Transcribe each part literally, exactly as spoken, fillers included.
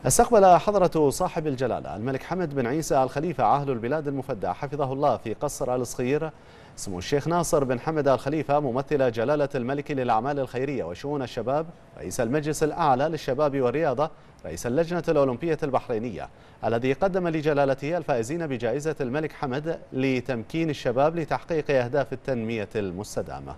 استقبل حضرة صاحب الجلالة الملك حمد بن عيسى الخليفة عاهل البلاد المفدى حفظه الله في قصر آل صغير سمو الشيخ ناصر بن حمد الخليفة ممثل جلالة الملك للأعمال الخيرية وشؤون الشباب، رئيس المجلس الأعلى للشباب والرياضة، رئيس اللجنة الأولمبية البحرينية، الذي قدم لجلالته الفائزين بجائزة الملك حمد لتمكين الشباب لتحقيق أهداف التنمية المستدامة.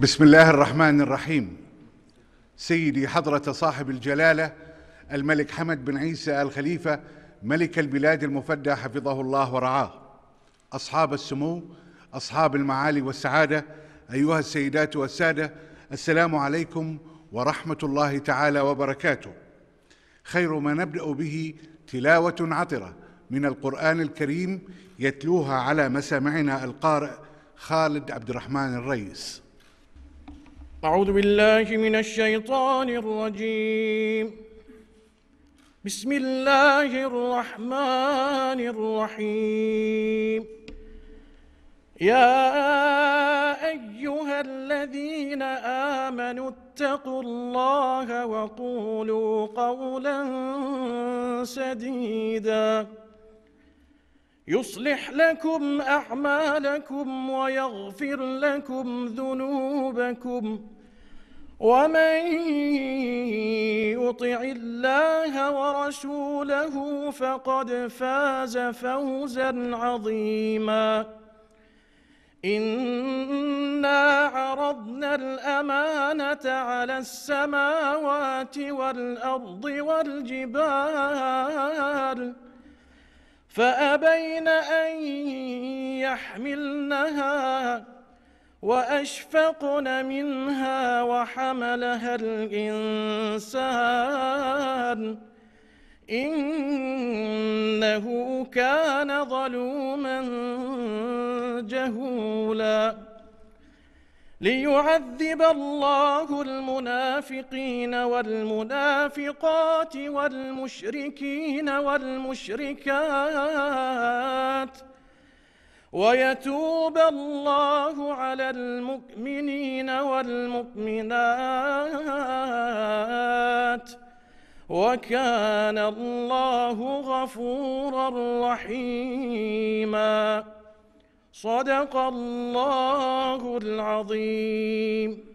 بسم الله الرحمن الرحيم. سيدي حضرة صاحب الجلالة الملك حمد بن عيسى آل خليفة ملك البلاد المفدى حفظه الله ورعاه، أصحاب السمو، أصحاب المعالي والسعادة، أيها السيدات والسادة، السلام عليكم ورحمة الله تعالى وبركاته. خير ما نبدأ به تلاوة عطرة من القرآن الكريم يتلوها على مسامعنا القارئ خالد عبد الرحمن الرئيس. أعوذ بالله من الشيطان الرجيم. بسم الله الرحمن الرحيم. يا أيها الذين آمنوا اتقوا الله وقولوا قولا سديدا يصلح لكم أعمالكم ويغفر لكم ذنوبكم، ومن يطع الله ورسوله فقد فاز فوزا عظيما. إنا عرضنا الأمانة على السماوات والأرض والجبال فأبين أن يحملنها وأشفقن منها وحملها الإنسان إنه كان ظلوما جهولا. ليعذب الله المنافقين والمنافقات والمشركين والمشركات ويتوب الله على المؤمنين والمؤمنات وكان الله غفورا رحيما. صدق الله العظيم.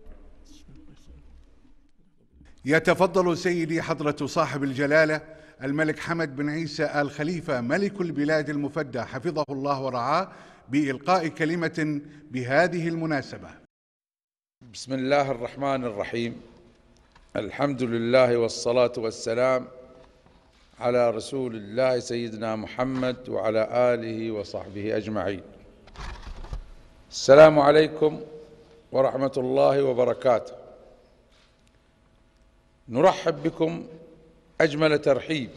يتفضل سيدي حضرة صاحب الجلالة الملك حمد بن عيسى آل خليفة ملك البلاد المفدى حفظه الله ورعاه بإلقاء كلمة بهذه المناسبة. بسم الله الرحمن الرحيم. الحمد لله والصلاة والسلام على رسول الله سيدنا محمد وعلى آله وصحبه أجمعين. السلام عليكم ورحمة الله وبركاته. نرحب بكم أجمل ترحيب،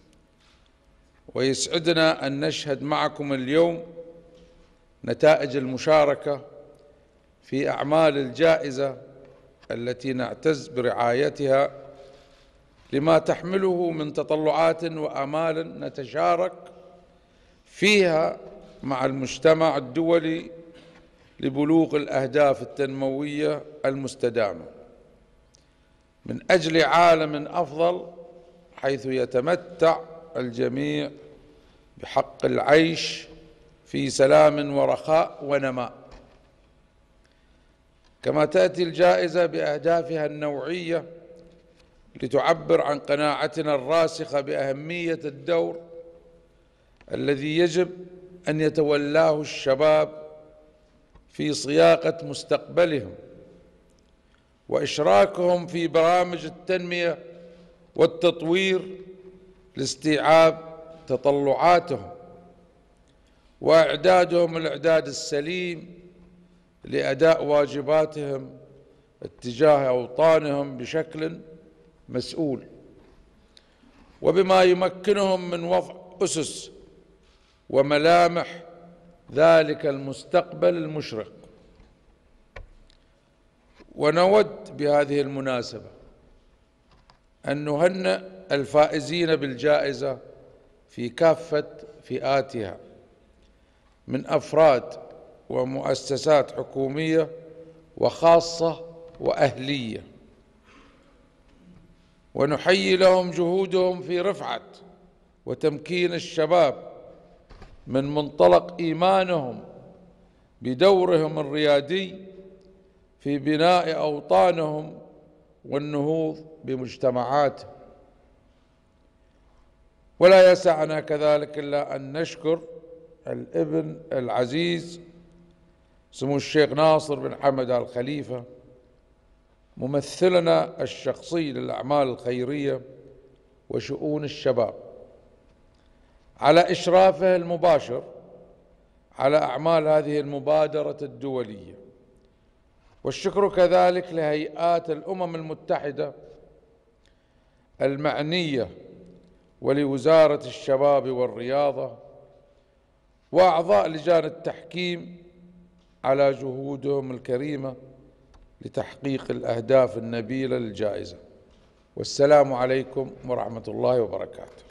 ويسعدنا أن نشهد معكم اليوم نتائج المشاركة في أعمال الجائزة التي نعتز برعايتها لما تحمله من تطلعات وآمال نتشارك فيها مع المجتمع الدولي لبلوغ الأهداف التنموية المستدامة من أجل عالم أفضل حيث يتمتع الجميع بحق العيش في سلام ورخاء ونماء. كما تأتي الجائزة بأهدافها النوعية لتعبر عن قناعتنا الراسخة بأهمية الدور الذي يجب أن يتولاه الشباب في صياغة مستقبلهم وإشراكهم في برامج التنمية والتطوير لاستيعاب تطلعاتهم وإعدادهم الإعداد السليم لأداء واجباتهم اتجاه أوطانهم بشكل مسؤول، وبما يمكنهم من وضع أسس وملامح ذلك المستقبل المشرق. ونود بهذه المناسبة أن نهنئ الفائزين بالجائزة في كافة فئاتها من أفراد ومؤسسات حكومية وخاصة وأهلية، ونحيي لهم جهودهم في رفعة وتمكين الشباب من منطلق إيمانهم بدورهم الريادي في بناء أوطانهم والنهوض بمجتمعاتهم. ولا يسعنا كذلك إلا أن نشكر الابن العزيز سمو الشيخ ناصر بن حمد آل خليفة ممثلنا الشخصي للأعمال الخيرية وشؤون الشباب، على إشرافه المباشر على أعمال هذه المبادرة الدولية، والشكر كذلك لهيئات الأمم المتحدة المعنية ولوزارة الشباب والرياضة وأعضاء لجان التحكيم على جهودهم الكريمة لتحقيق الأهداف النبيلة للجائزة. والسلام عليكم ورحمة الله وبركاته.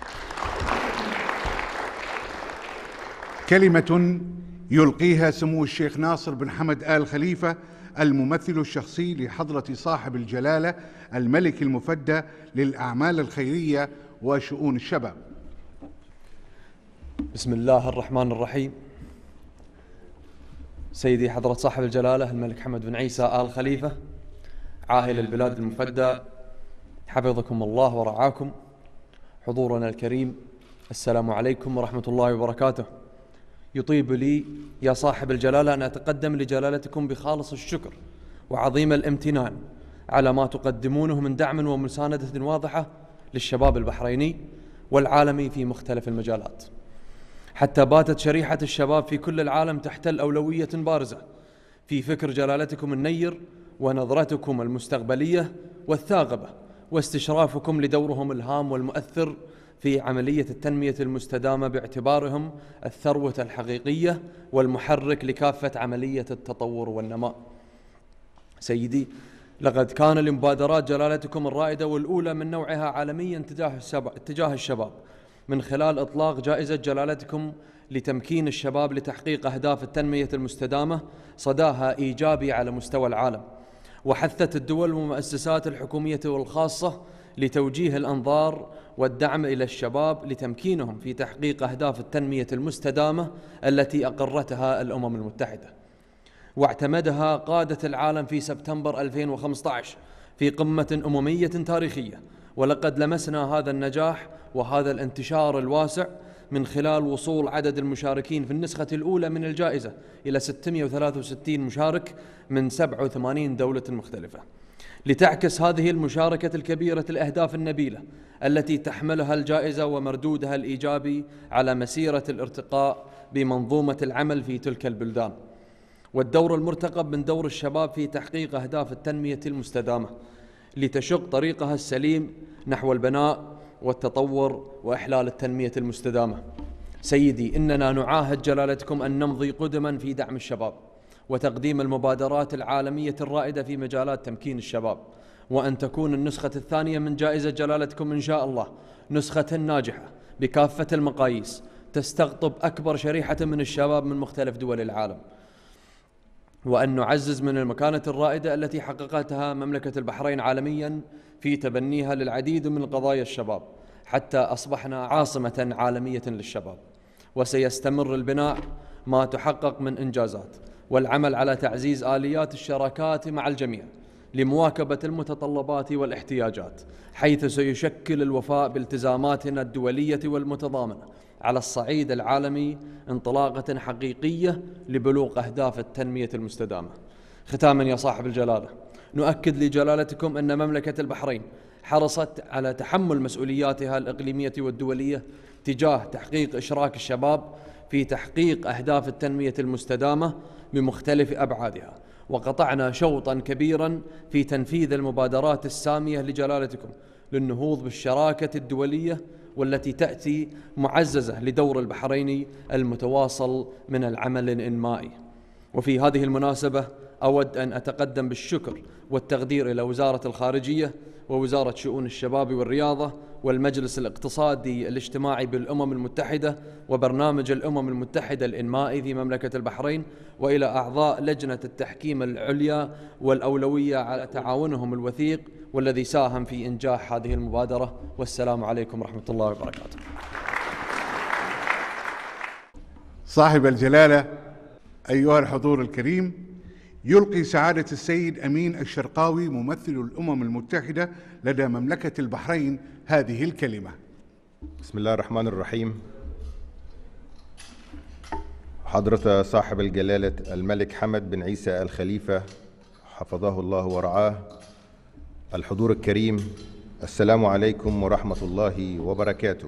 كلمة يلقيها سمو الشيخ ناصر بن حمد آل خليفة الممثل الشخصي لحضرة صاحب الجلالة الملك المفدى للأعمال الخيرية وشؤون الشباب. بسم الله الرحمن الرحيم. سيدي حضرة صاحب الجلالة الملك حمد بن عيسى آل خليفة عاهل البلاد المفدى، حفظكم الله ورعاكم. حضورنا الكريم، السلام عليكم ورحمة الله وبركاته. يطيب لي يا صاحب الجلالة أن أتقدم لجلالتكم بخالص الشكر وعظيم الامتنان على ما تقدمونه من دعم ومساندة واضحة للشباب البحريني والعالمي في مختلف المجالات، حتى باتت شريحة الشباب في كل العالم تحتل أولوية بارزة في فكر جلالتكم النير ونظرتكم المستقبلية والثاغبة واستشرافكم لدورهم الهام والمؤثر في عملية التنمية المستدامة باعتبارهم الثروة الحقيقية والمحرك لكافة عملية التطور والنماء. سيدي، لقد كان لمبادرات جلالتكم الرائدة والأولى من نوعها عالميا تجاه الشباب من خلال إطلاق جائزة جلالتكم لتمكين الشباب لتحقيق أهداف التنمية المستدامة صداها إيجابي على مستوى العالم، وحثت الدول والمؤسسات الحكومية والخاصة لتوجيه الأنظار والدعم إلى الشباب لتمكينهم في تحقيق أهداف التنمية المستدامة التي أقرتها الأمم المتحدة واعتمدها قادة العالم في سبتمبر ألفين وخمسة عشر في قمة أممية تاريخية. ولقد لمسنا هذا النجاح وهذا الانتشار الواسع من خلال وصول عدد المشاركين في النسخة الأولى من الجائزة إلى ستمئة وثلاثة وستين مشارك من سبعة وثمانين دولة مختلفة، لتعكس هذه المشاركة الكبيرة الأهداف النبيلة التي تحملها الجائزة ومردودها الإيجابي على مسيرة الارتقاء بمنظومة العمل في تلك البلدان، والدور المرتقب من دور الشباب في تحقيق أهداف التنمية المستدامة لتشق طريقها السليم نحو البناء والتطور وإحلال التنمية المستدامة. سيدي، إننا نعاهد جلالتكم أن نمضي قدما في دعم الشباب وتقديم المبادرات العالمية الرائدة في مجالات تمكين الشباب، وأن تكون النسخة الثانية من جائزة جلالتكم إن شاء الله نسخة ناجحة بكافة المقاييس تستقطب أكبر شريحة من الشباب من مختلف دول العالم، وأن نعزز من المكانة الرائدة التي حققتها مملكة البحرين عالميا في تبنيها للعديد من قضايا الشباب حتى أصبحنا عاصمة عالمية للشباب. وسيستمر البناء ما تحقق من إنجازات والعمل على تعزيز آليات الشراكات مع الجميع لمواكبة المتطلبات والاحتياجات، حيث سيشكل الوفاء بالتزاماتنا الدولية والمتضامنة على الصعيد العالمي انطلاقة حقيقية لبلوغ أهداف التنمية المستدامة. ختاما يا صاحب الجلالة، نؤكد لجلالتكم أن مملكة البحرين حرصت على تحمل مسؤولياتها الإقليمية والدولية تجاه تحقيق إشراك الشباب في تحقيق أهداف التنمية المستدامة بمختلف أبعادها، وقطعنا شوطا كبيرا في تنفيذ المبادرات السامية لجلالتكم للنهوض بالشراكة الدولية والتي تأتي معززة لدور البحرين المتواصل من العمل الإنمائي. وفي هذه المناسبة أود أن أتقدم بالشكر والتقدير إلى وزارة الخارجية ووزارة شؤون الشباب والرياضة والمجلس الاقتصادي الاجتماعي بالأمم المتحدة وبرنامج الأمم المتحدة الإنمائي في مملكة البحرين، وإلى أعضاء لجنة التحكيم العليا والأولوية على تعاونهم الوثيق والذي ساهم في إنجاح هذه المبادرة. والسلام عليكم ورحمة الله وبركاته. صاحب الجلالة أيها الحضور الكريم، يلقي سعادة السيد أمين الشرقاوي ممثل الأمم المتحدة لدى مملكة البحرين هذه الكلمة. بسم الله الرحمن الرحيم. حضرة صاحب الجلالة الملك حمد بن عيسى الخليفة حفظه الله ورعاه، الحضور الكريم، السلام عليكم ورحمة الله وبركاته.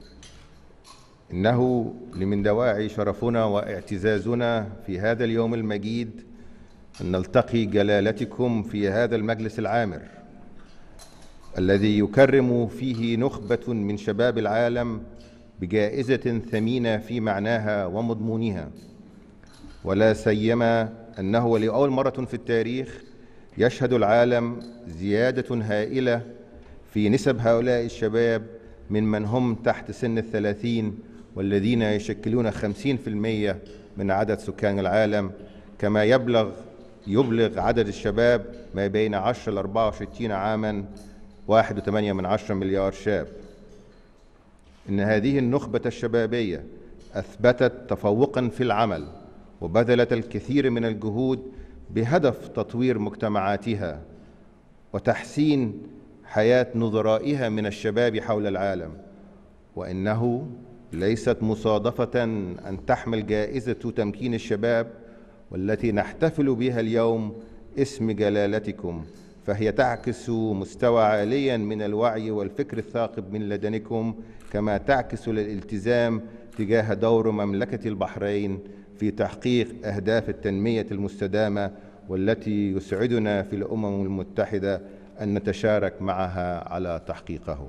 إنه لمن دواعي شرفنا واعتزازنا في هذا اليوم المجيد أن نلتقي جلالتكم في هذا المجلس العامر الذي يكرم فيه نخبة من شباب العالم بجائزة ثمينة في معناها ومضمونها، ولا سيما أنه لأول مرة في التاريخ يشهد العالم زيادة هائلة في نسب هؤلاء الشباب من من هم تحت سن الثلاثين، والذين يشكلون خمسين في المئة من عدد سكان العالم، كما يبلغ يبلغ عدد الشباب ما بين عشرة إلى أربعة وستين عاما واحد فاصلة ثمانية من عشرة مليار شاب. إن هذه النخبة الشبابية أثبتت تفوقا في العمل وبذلت الكثير من الجهود بهدف تطوير مجتمعاتها وتحسين حياة نظرائها من الشباب حول العالم، وإنه ليست مصادفة أن تحمل جائزة تمكين الشباب والتي نحتفل بها اليوم اسم جلالتكم، فهي تعكس مستوى عاليا من الوعي والفكر الثاقب من لدنكم، كما تعكس الالتزام تجاه دور مملكة البحرين في تحقيق أهداف التنمية المستدامة، والتي يسعدنا في الأمم المتحدة أن نتشارك معها على تحقيقه.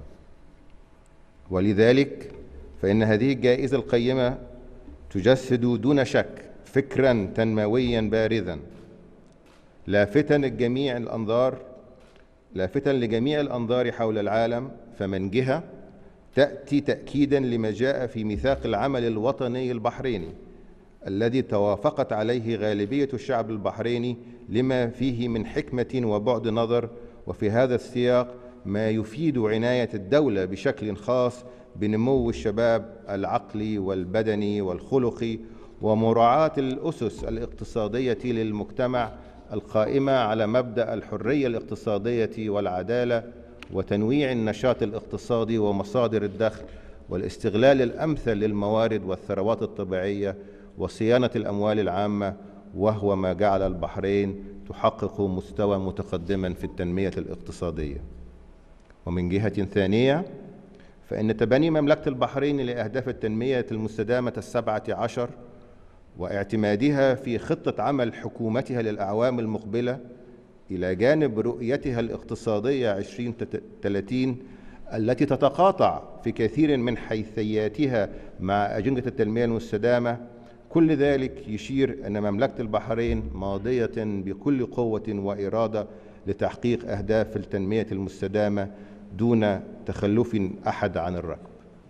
ولذلك فإن هذه الجائزة القيمة تجسد دون شك فكرا تنمويا بارزا لافتا لجميع الأنظار لافتا لجميع الأنظار حول العالم، فمن جهة تأتي تأكيدا لما جاء في ميثاق العمل الوطني البحريني الذي توافقت عليه غالبية الشعب البحريني لما فيه من حكمة وبعد نظر، وفي هذا السياق ما يفيد عناية الدولة بشكل خاص بنمو الشباب العقلي والبدني والخلقي، ومراعاة الأسس الاقتصادية للمجتمع القائمة على مبدأ الحرية الاقتصادية والعدالة، وتنويع النشاط الاقتصادي ومصادر الدخل، والاستغلال الأمثل للموارد والثروات الطبيعية، وصيانة الأموال العامة، وهو ما جعل البحرين تحقق مستوى متقدما في التنمية الاقتصادية. ومن جهة ثانية فإن تبني مملكة البحرين لأهداف التنمية المستدامة السبعة عشر واعتمادها في خطة عمل حكومتها للأعوام المقبلة إلى جانب رؤيتها الاقتصادية عشرين ثلاثين التي تتقاطع في كثير من حيثياتها مع أجندة التنمية المستدامة، كل ذلك يشير أن مملكة البحرين ماضية بكل قوة وإرادة لتحقيق أهداف التنمية المستدامة دون تخلف أحد عن الركب.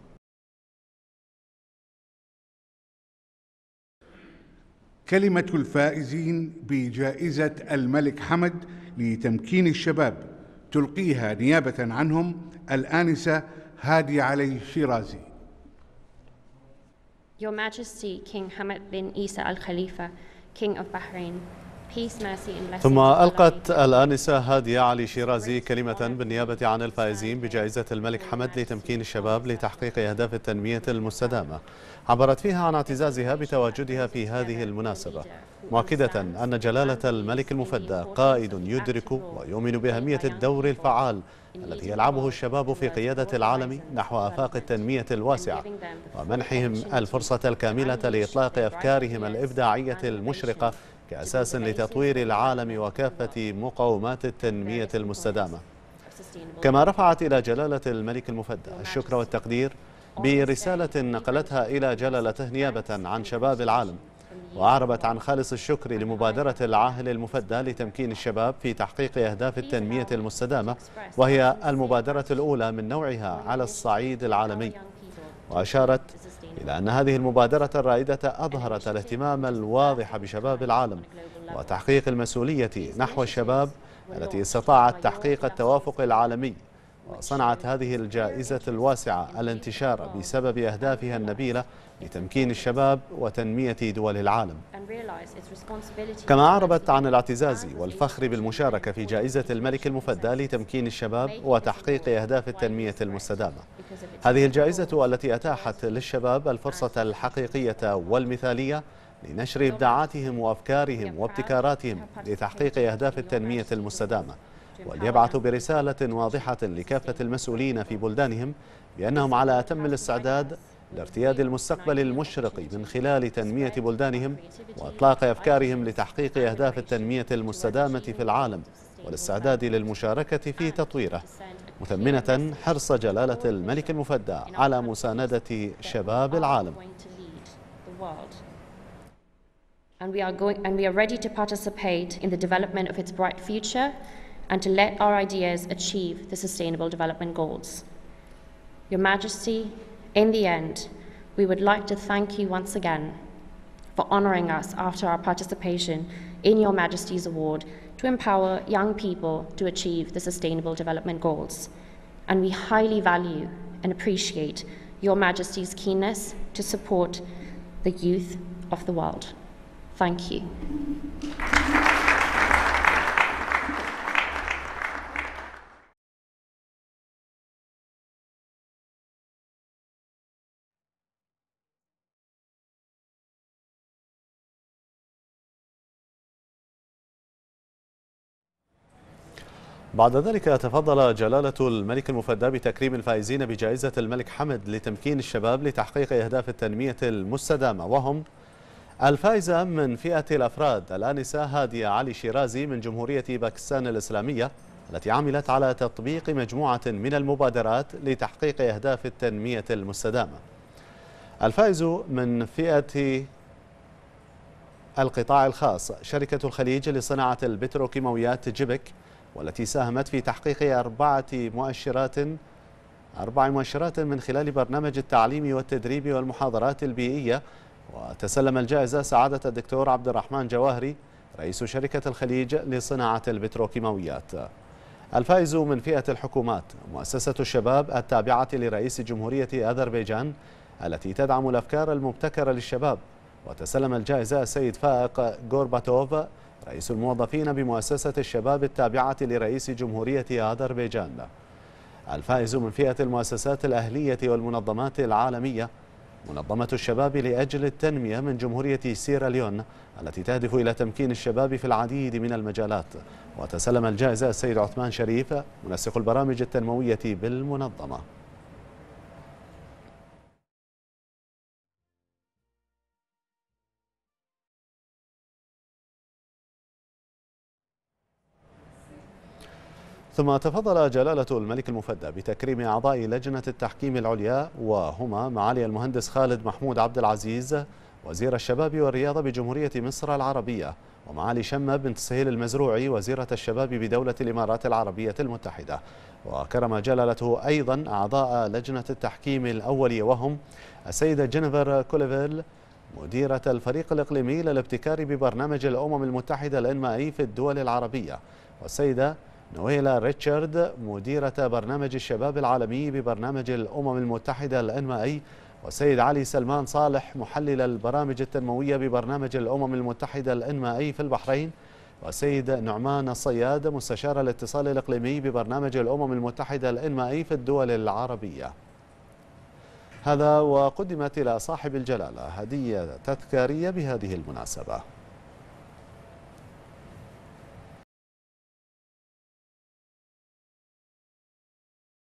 كلمة الفائزين بجائزة الملك حمد لتمكين الشباب تلقيها نيابة عنهم الآنسة هادي علي شيرازي. Your Majesty, King Hamad bin Isa Al Khalifa, King of Bahrain, peace, mercy and blessings. ثم ألقت الآنسة هادي علي شيرازي كلمة بالنيابة عن الفائزين بجائزة الملك حمد لتمكين الشباب لتحقيق أهداف التنمية المستدامة. عبرت فيها عن اعتزازها بتواجدها في هذه المناسبة، مؤكدة أن جلالة الملك المفدى قائد يدرك ويؤمن بأهمية الدور الفعال الذي يلعبه الشباب في قيادة العالم نحو آفاق التنمية الواسعة، ومنحهم الفرصة الكاملة لإطلاق أفكارهم الإبداعية المشرقة كأساس لتطوير العالم وكافة مقومات التنمية المستدامة. كما رفعت إلى جلالة الملك المفدى الشكر والتقدير برسالة نقلتها إلى جلالته نيابة عن شباب العالم، وأعربت عن خالص الشكر لمبادرة العاهل المفدى لتمكين الشباب في تحقيق أهداف التنمية المستدامة، وهي المبادرة الأولى من نوعها على الصعيد العالمي. وأشارت إلى أن هذه المبادرة الرائدة أظهرت الاهتمام الواضح بشباب العالم وتحقيق المسؤولية نحو الشباب التي استطاعت تحقيق التوافق العالمي، وصنعت هذه الجائزة الواسعة الانتشار بسبب أهدافها النبيلة لتمكين الشباب وتنمية دول العالم. كما أعربت عن الاعتزاز والفخر بالمشاركة في جائزة الملك المفدى لتمكين الشباب وتحقيق أهداف التنمية المستدامة. هذه الجائزة التي أتاحت للشباب الفرصة الحقيقية والمثالية لنشر إبداعاتهم وأفكارهم وابتكاراتهم لتحقيق أهداف التنمية المستدامة، وليبعثوا برسالة واضحة لكافة المسؤولين في بلدانهم بأنهم على أتم الاستعداد لارتياد المستقبل المشرق من خلال تنمية بلدانهم وإطلاق أفكارهم لتحقيق أهداف التنمية المستدامة في العالم والاستعداد للمشاركة في تطويره، مثمنة حرص جلالة الملك المفدى على مساندة شباب العالم. And we are going and we are ready to participate in the development of its bright future and to let our ideas achieve the Sustainable Development Goals. Your Majesty, in the end, we would like to thank you once again for honouring us after our participation in Your Majesty's Award to empower young people to achieve the Sustainable Development Goals. And we highly value and appreciate Your Majesty's keenness to support the youth of the world. Thank you. بعد ذلك تفضل جلالة الملك المفدى بتكريم الفائزين بجائزة الملك حمد لتمكين الشباب لتحقيق أهداف التنمية المستدامة، وهم الفائزة من فئة الأفراد الآنسة هادية علي شيرازي من جمهورية باكستان الإسلامية التي عملت على تطبيق مجموعة من المبادرات لتحقيق أهداف التنمية المستدامة. الفائز من فئة القطاع الخاص شركة الخليج لصناعة البتروكيماويات جيبك، والتي ساهمت في تحقيق أربعة مؤشرات أربع مؤشرات من خلال برنامج التعليم والتدريب والمحاضرات البيئية. وتسلم الجائزة سعادة الدكتور عبد الرحمن جواهري رئيس شركة الخليج لصناعة البتروكيماويات. الفائز من فئة الحكومات مؤسسة الشباب التابعة لرئيس جمهورية أذربيجان التي تدعم الأفكار المبتكرة للشباب، وتسلم الجائزة السيد فائق غورباتوف رئيس الموظفين بمؤسسة الشباب التابعة لرئيس جمهورية أذربيجان. الفائز من فئة المؤسسات الأهلية والمنظمات العالمية منظمة الشباب لأجل التنمية من جمهورية سيراليون التي تهدف إلى تمكين الشباب في العديد من المجالات، وتسلم الجائزة السيد عثمان شريف منسق البرامج التنموية بالمنظمة. ثم تفضل جلالة الملك المفدى بتكريم أعضاء لجنة التحكيم العليا، وهما معالي المهندس خالد محمود عبد العزيز وزير الشباب والرياضة بجمهورية مصر العربية، ومعالي شمة بنت سهيل المزروعي وزيرة الشباب بدولة الإمارات العربية المتحدة. وكرم جلالته أيضا أعضاء لجنة التحكيم الأولية، وهم السيدة جينيفر كوليفيل مديرة الفريق الإقليمي للابتكار ببرنامج الأمم المتحدة الإنمائي في الدول العربية، والسيدة نويلا ريتشارد مديرة برنامج الشباب العالمي ببرنامج الأمم المتحدة الإنمائي، والسيد علي سلمان صالح محلل البرامج التنموية ببرنامج الأمم المتحدة الإنمائي في البحرين، والسيد نعمان الصياد مستشار الاتصال الإقليمي ببرنامج الأمم المتحدة الإنمائي في الدول العربية. هذا وقدمت إلى صاحب الجلالة هدية تذكارية بهذه المناسبة.